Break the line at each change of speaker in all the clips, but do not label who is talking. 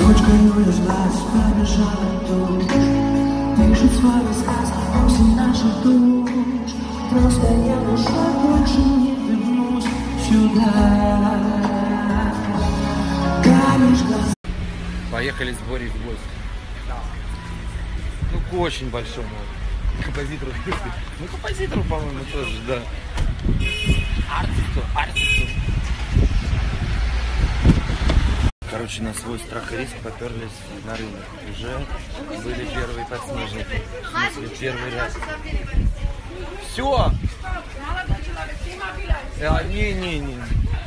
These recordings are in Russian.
Девочкой увезлась, побежала тушь, пишет свой рассказ после наших душ. Просто я ушла, больше не вернусь сюда. Камешка.
Поехали с Борей в гости. Ну, к очень большому композитору. Ну, композитору, по-моему, тоже, да. Артисту. Короче, на свой страх и риск поперлись на рынок. Уже были первые подснежники. В смысле, первый раз. Все! Не.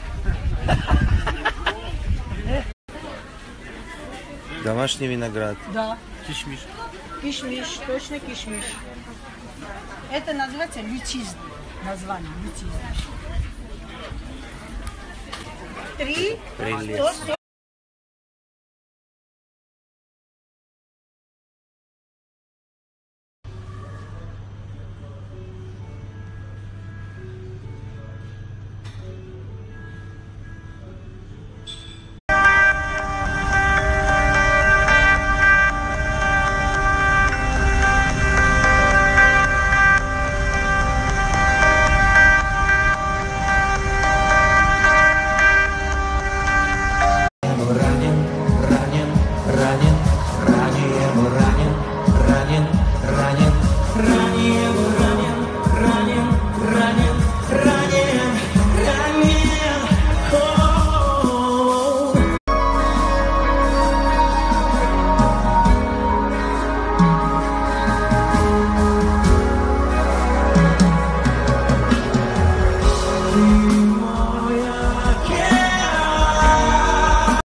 Домашний виноград.
Да.
Кишмиш.
Кишмиш, точно кишмиш. Это называется лютизм. Название лютизм. 3.
Прелестно.